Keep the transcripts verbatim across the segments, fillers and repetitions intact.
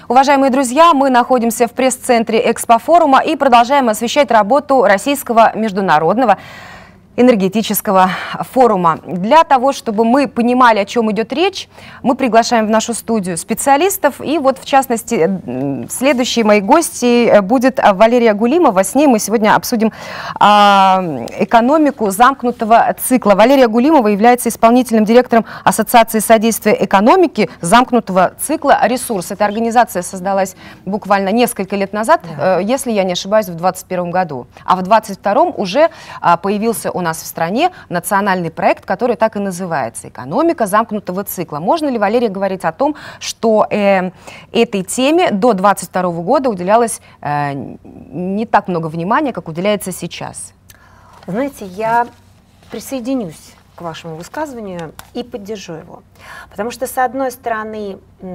Уважаемые друзья, мы находимся в пресс-центре Экспофорума и продолжаем освещать работу Российского международного энергетического форума. Для того, чтобы мы понимали, о чем идет речь, мы приглашаем в нашу студию специалистов. И вот, в частности, следующей моей гостьей будет Валерия Гулимова. С ней мы сегодня обсудим а, экономику замкнутого цикла. Валерия Гулимова является исполнительным директором Ассоциации содействия экономике замкнутого цикла «Ресурс». Эта организация создалась буквально несколько лет назад, да. если я не ошибаюсь, в двадцать первом году. А в двадцать втором уже а, появился у нас в стране национальный проект, который так и называется «Экономика замкнутого цикла». Можно ли, Валерия, говорить о том, что э, этой теме до двадцать второго года уделялось э, не так много внимания, как уделяется сейчас? Знаете, я присоединюсь к вашему высказыванию и поддержу его. Потому что, с одной стороны,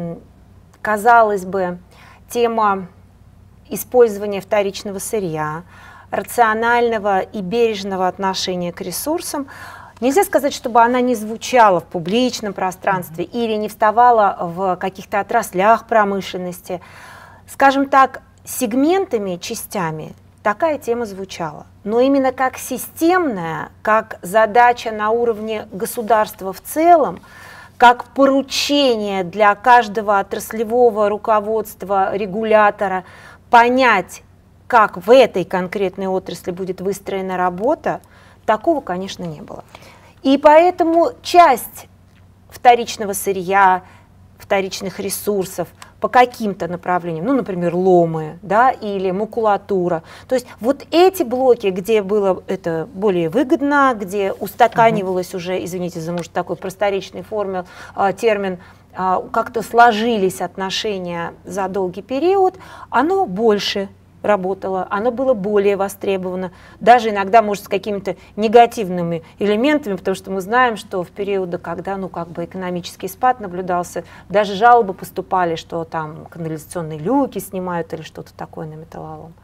казалось бы, тема использования вторичного сырья, рационального и бережного отношения к ресурсам, нельзя сказать, чтобы она не звучала в публичном пространстве или не вставала в каких-то отраслях промышленности. Скажем так, сегментами, частями такая тема звучала. Но именно как системная, как задача на уровне государства в целом, как поручение для каждого отраслевого руководства, регулятора понять, как в этой конкретной отрасли будет выстроена работа, такого, конечно, не было. И поэтому часть вторичного сырья, вторичных ресурсов по каким-то направлениям, ну, например, ломы, да, или макулатура, то есть вот эти блоки, где было это более выгодно, где устаканивалось уже, извините за может такой просторечный формул, термин, как-то сложились отношения за долгий период, оно больше работало, оно было более востребовано, даже иногда, может, с какими-то негативными элементами, потому что мы знаем, что в периоды, когда, ну, как бы экономический спад наблюдался, даже жалобы поступали, что там канализационные люки снимают или что-то такое на металлолом.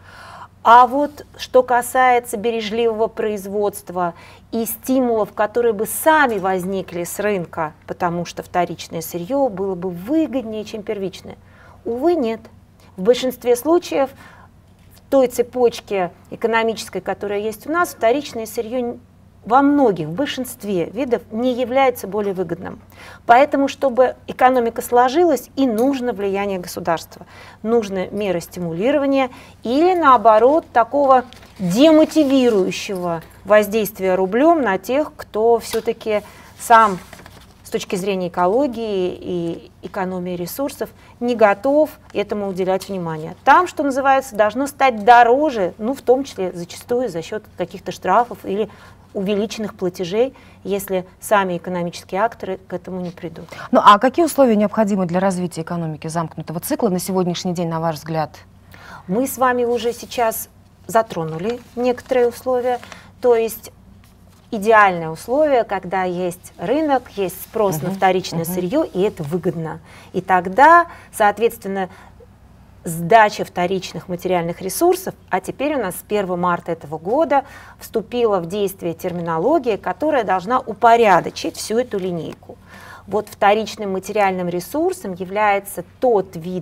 А вот что касается бережливого производства и стимулов, которые бы сами возникли с рынка, потому что вторичное сырье было бы выгоднее, чем первичное, увы, нет. В большинстве случаев той цепочке экономической, которая есть у нас, вторичное сырье во многих, в большинстве видов не является более выгодным. Поэтому, чтобы экономика сложилась, и нужно влияние государства, нужны меры стимулирования или, наоборот, такого демотивирующего воздействия рублем на тех, кто все-таки сам с точки зрения экологии и экономии ресурсов не готов этому уделять внимание. Там, что называется, должно стать дороже, ну, в том числе зачастую за счет каких-то штрафов или увеличенных платежей, если сами экономические акторы к этому не придут. Ну, а какие условия необходимы для развития экономики замкнутого цикла на сегодняшний день, на ваш взгляд? Мы с вами уже сейчас затронули некоторые условия, то есть идеальное условие, когда есть рынок, есть спрос uh-huh, на вторичное uh-huh. сырье, и это выгодно. И тогда, соответственно, сдача вторичных материальных ресурсов, а теперь у нас с первого марта этого года вступила в действие терминология, которая должна упорядочить всю эту линейку. Вот вторичным материальным ресурсом является тот вид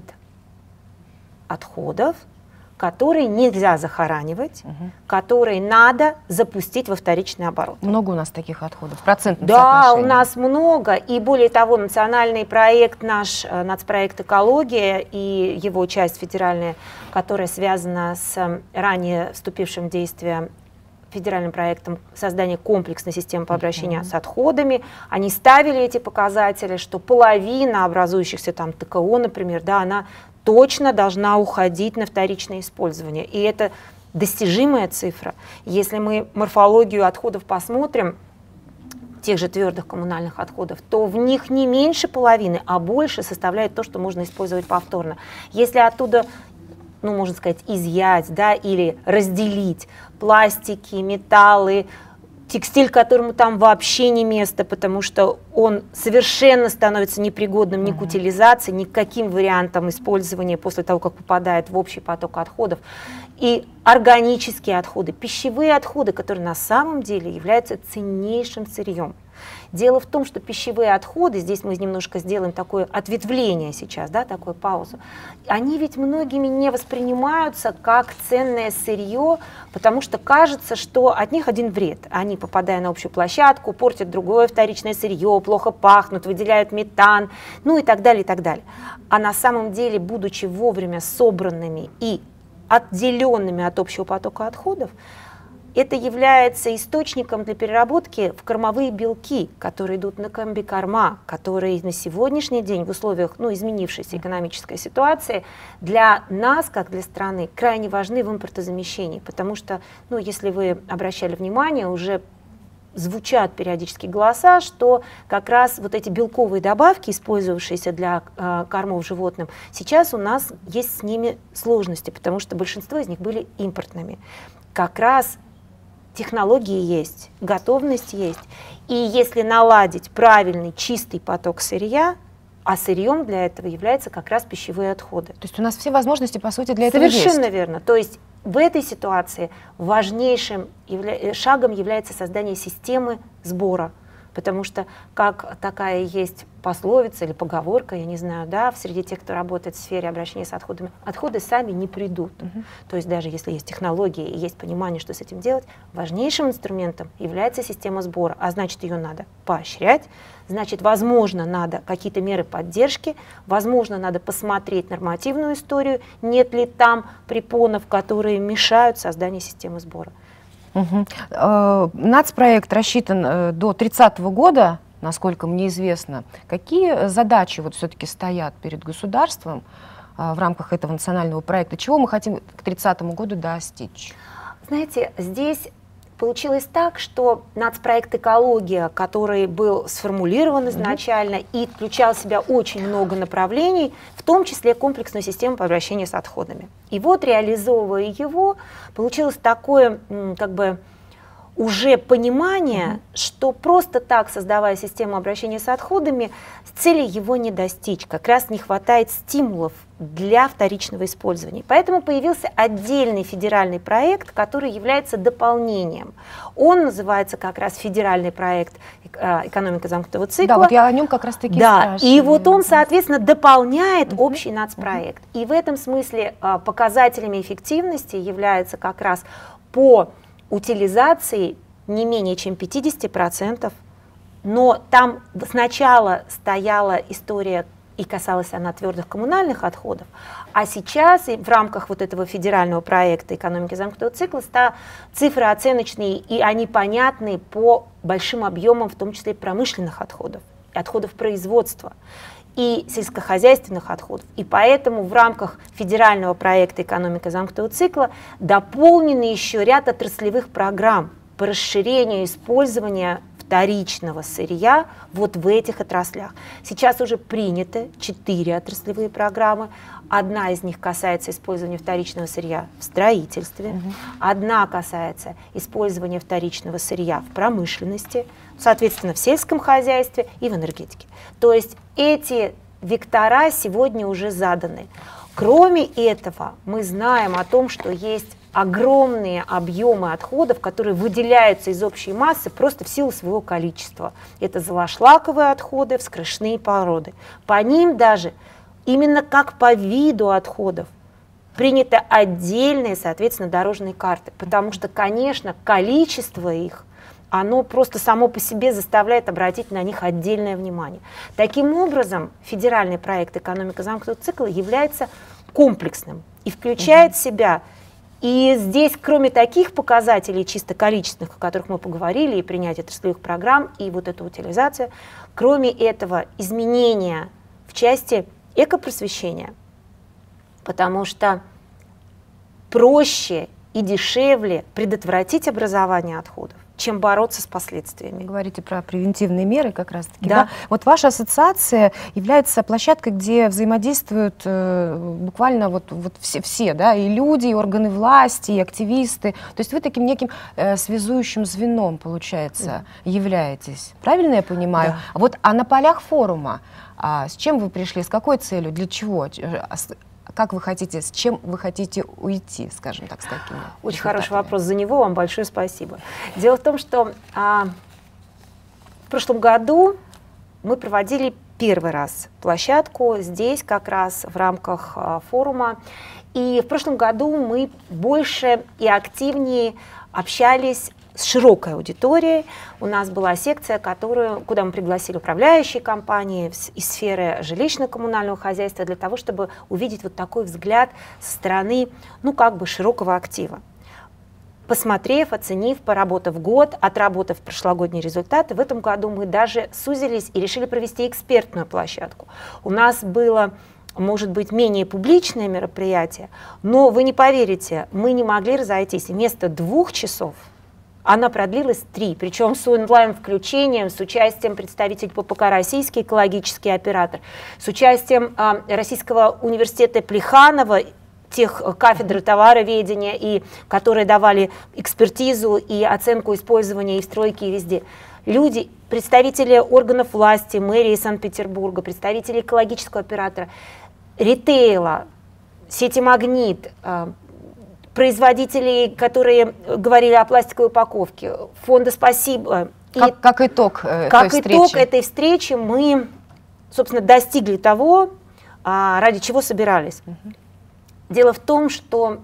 отходов, которые нельзя захоранивать, угу. которые надо запустить во вторичный оборот. Много у нас таких отходов? Процентное Да, соотношение? У нас много. И более того, национальный проект наш, нацпроект «Экология» и его часть федеральная, которая связана с ранее вступившим в действие федеральным проектом создания комплексной системы по обращению uh-huh. с отходами, они ставили эти показатели, что половина образующихся там ТКО, например, да, она точно должна уходить на вторичное использование. И это достижимая цифра. Если мы морфологию отходов посмотрим, тех же твердых коммунальных отходов, то в них не меньше половины, а больше составляет то, что можно использовать повторно. Если оттуда, ну, можно сказать, изъять, да, или разделить пластики, металлы, текстиль, которому там вообще не место, потому что он совершенно становится непригодным ни к утилизации, ни к каким вариантам использования после того, как попадает в общий поток отходов. И органические отходы, пищевые отходы, которые на самом деле являются ценнейшим сырьем. Дело в том, что пищевые отходы, здесь мы немножко сделаем такое ответвление сейчас, да, такую паузу, они ведь многими не воспринимаются как ценное сырье, потому что кажется, что от них один вред. Они, попадая на общую площадку, портят другое вторичное сырье, плохо пахнут, выделяют метан, ну и так далее, и так далее. А на самом деле, будучи вовремя собранными и отделенными от общего потока отходов, это является источником для переработки в кормовые белки, которые идут на комбикорма, которые на сегодняшний день в условиях ну, изменившейся экономической ситуации для нас, как для страны, крайне важны в импортозамещении, потому что, ну, если вы обращали внимание, уже звучат периодически голоса, что как раз вот эти белковые добавки, использовавшиеся для э, кормов животным, сейчас у нас есть с ними сложности, потому что большинство из них были импортными. Как раз технологии есть, готовность есть. И если наладить правильный чистый поток сырья, а сырьем для этого являются как раз пищевые отходы. То есть у нас все возможности, по сути, для этого есть. Совершенно верно. То есть в этой ситуации важнейшим явля... шагом является создание системы сбора. Потому что, как такая есть пословица или поговорка, я не знаю, да, среди тех, кто работает в сфере обращения с отходами, отходы сами не придут. Uh-huh. То есть даже если есть технологии и есть понимание, что с этим делать, важнейшим инструментом является система сбора, а значит, ее надо поощрять, значит, возможно, надо какие-то меры поддержки, возможно, надо посмотреть нормативную историю, нет ли там препонов, которые мешают созданию системы сбора. Угу. Нацпроект рассчитан до тридцатого года, насколько мне известно. Какие задачи вот все-таки стоят перед государством в рамках этого национального проекта? Чего мы хотим к тридцатому году достичь? Знаете, здесь получилось так, что нацпроект «Экология», который был сформулирован изначально mm-hmm. и включал в себя очень много направлений, в том числе комплексную систему по обращению с отходами. И вот, реализовывая его, получилось такое, как бы, уже понимание, mm-hmm. что просто так, создавая систему обращения с отходами, цели его не достичь. Как раз не хватает стимулов для вторичного использования. Поэтому появился отдельный федеральный проект, который является дополнением. Он называется как раз федеральный проект «Экономика замкнутого цикла». Да, вот я о нем как раз таки да, спрашиваю. И вот он, соответственно, дополняет uh-huh. общий нацпроект. Uh-huh. И в этом смысле показателями эффективности является как раз по утилизации не менее чем пятьдесят процентов, но там сначала стояла история, и касалась она твердых коммунальных отходов, а сейчас в рамках вот этого федерального проекта «Экономики замкнутого цикла» цифры оценочные, и они понятны по большим объемам, в том числе промышленных отходов, отходов производства и сельскохозяйственных отходов. И поэтому в рамках федерального проекта «Экономика замкнутого цикла» дополнены еще ряд отраслевых программ по расширению использования вторичного сырья вот в этих отраслях. Сейчас уже приняты четыре отраслевые программы. Одна из них касается использования вторичного сырья в строительстве, угу. одна касается использования вторичного сырья в промышленности, соответственно, в сельском хозяйстве и в энергетике. То есть эти вектора сегодня уже заданы. Кроме этого, мы знаем о том, что есть огромные объемы отходов, которые выделяются из общей массы просто в силу своего количества. Это золошлаковые отходы, вскрышные породы. По ним даже, именно как по виду отходов, приняты отдельные, соответственно, дорожные карты. Потому что, конечно, количество их, оно просто само по себе заставляет обратить на них отдельное внимание. Таким образом, федеральный проект «Экономика замкнутого цикла» является комплексным и включает в себя. И здесь, кроме таких показателей чисто количественных, о которых мы поговорили, и принятие отраслевых программ, и вот эта утилизация, кроме этого изменения в части экопросвещения, потому что проще и дешевле предотвратить образование отходов, чем бороться с последствиями. Вы говорите про превентивные меры как раз-таки. Да. Да? Вот ваша ассоциация является площадкой, где взаимодействуют э, буквально вот, вот все, все, да, и люди, и органы власти, и активисты. То есть вы таким неким э, связующим звеном, получается, да. являетесь. Правильно я понимаю? Да. Вот, а на полях форума а, с чем вы пришли, с какой целью, для чего? Как вы хотите, с чем вы хотите уйти, скажем так, с какими? Очень хороший вопрос, за него вам большое спасибо. Дело в том, что а, В прошлом году мы проводили первый раз площадку здесь как раз в рамках а, форума. И в прошлом году мы больше и активнее общались с широкой аудиторией. У нас была секция, которую, куда мы пригласили управляющие компании из сферы жилищно-коммунального хозяйства для того, чтобы увидеть вот такой взгляд со стороны, ну, как бы широкого актива. Посмотрев, оценив, поработав год, отработав прошлогодние результаты, в этом году мы даже сузились и решили провести экспертную площадку. У нас было, может быть, менее публичное мероприятие, но вы не поверите, мы не могли разойтись. Вместо двух часов она продлилась три, причем с онлайн-включением, с участием представителей ППК «Российский экологический оператор», с участием а, Российского университета Плеханова, тех кафедры товароведения, и, которые давали экспертизу и оценку использования и в стройке, и везде. Люди, представители органов власти, мэрии Санкт-Петербурга, представители экологического оператора, ритейла, сети «Магнит», производителей, которые говорили о пластиковой упаковке, фонда «Спасибо». Как, и, как итог э, как той итог встречи. этой встречи мы, собственно, достигли того, ради чего собирались. Угу. Дело в том, что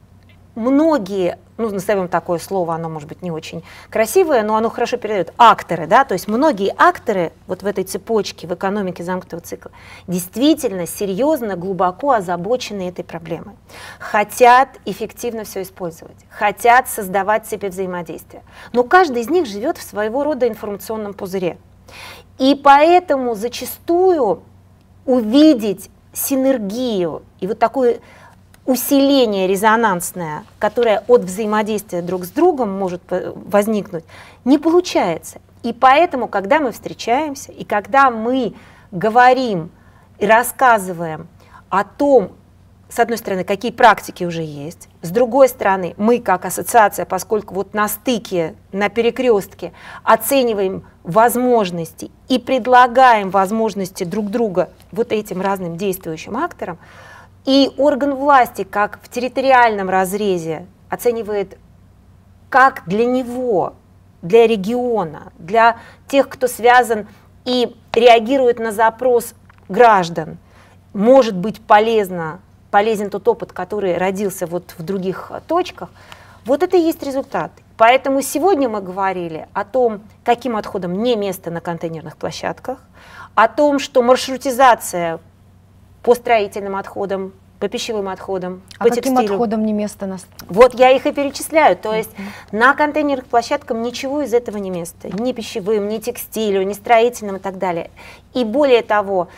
многие, ну, назовем такое слово, оно может быть не очень красивое, но оно хорошо передает, акторы, да, то есть многие акторы вот в этой цепочке, в экономике замкнутого цикла, действительно серьезно, глубоко озабочены этой проблемой, хотят эффективно все использовать, хотят создавать себе взаимодействие, но каждый из них живет в своего рода информационном пузыре, и поэтому зачастую увидеть синергию и вот такую усиление резонансное, которое от взаимодействия друг с другом может возникнуть, не получается. И поэтому, когда мы встречаемся, и когда мы говорим и рассказываем о том, с одной стороны, какие практики уже есть, с другой стороны, мы как ассоциация, поскольку вот на стыке, на перекрестке оцениваем возможности и предлагаем возможности друг друга вот этим разным действующим акторам, и орган власти, как в территориальном разрезе, оценивает, как для него, для региона, для тех, кто связан и реагирует на запрос граждан, может быть полезно, полезен тот опыт, который родился вот в других точках, вот это и есть результат. Поэтому сегодня мы говорили о том, каким отходам не место на контейнерных площадках, о том, что маршрутизация по строительным отходам, по пищевым отходам, а по каким текстилю. отходам не место? На... Вот я их и перечисляю. То есть mm-hmm. на контейнерных площадках ничего из этого не место. Ни пищевым, ни текстилю, ни строительным и так далее. И более того,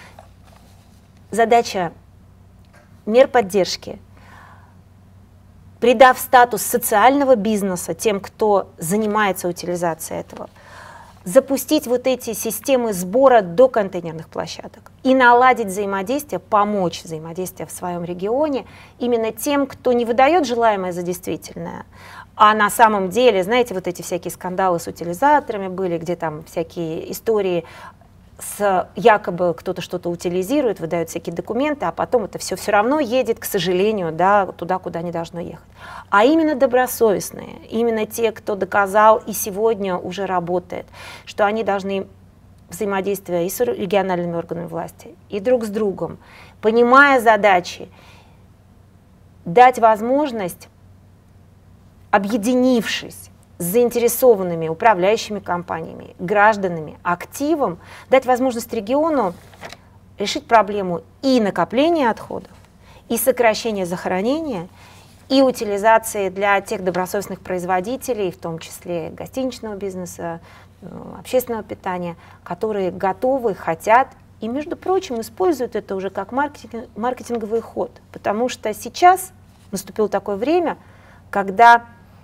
задача мер поддержки, придав статус социального бизнеса тем, кто занимается утилизацией этого, запустить вот эти системы сбора до контейнерных площадок и наладить взаимодействие, помочь взаимодействие в своем регионе именно тем, кто не выдает желаемое за действительное, а на самом деле, знаете, вот эти всякие скандалы с утилизаторами были, где там всякие истории с якобы кто-то что-то утилизирует, выдает всякие документы, а потом это все все равно едет, к сожалению, да, туда, куда не должно ехать. А именно добросовестные, именно те, кто доказал и сегодня уже работает, что они должны взаимодействовать и с региональными органами власти, и друг с другом, понимая задачи, дать возможность, объединившись с заинтересованными управляющими компаниями, гражданами, активом, дать возможность региону решить проблему и накопления отходов, и сокращения захоронения, и утилизации для тех добросовестных производителей, в том числе гостиничного бизнеса, общественного питания, которые готовы, хотят и, между прочим, используют это уже как маркетинг, маркетинговый ход. Потому что сейчас наступило такое время, когда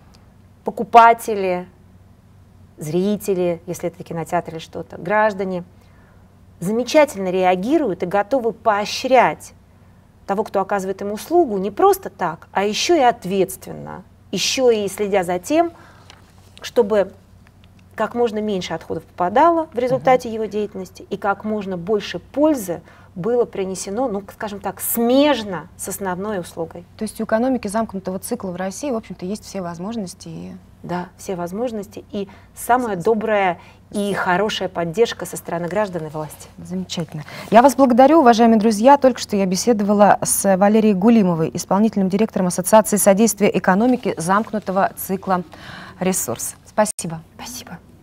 покупатели, зрители, если это кинотеатр или что-то, граждане, замечательно реагируют и готовы поощрять того, кто оказывает им услугу, не просто так, а еще и ответственно, еще и следя за тем, чтобы как можно меньше отходов попадало в результате его деятельности и как можно больше пользы было принесено, ну, скажем так, смежно с основной услугой. То есть у экономики замкнутого цикла в России, в общем-то, есть все возможности и да, все возможности и самая добрая и хорошая поддержка со стороны граждан и власти. Замечательно. Я вас благодарю, уважаемые друзья. Только что я беседовала с Валерией Гулимовой, исполнительным директором Ассоциации содействия экономике замкнутого цикла «Ресурс». Спасибо. Спасибо.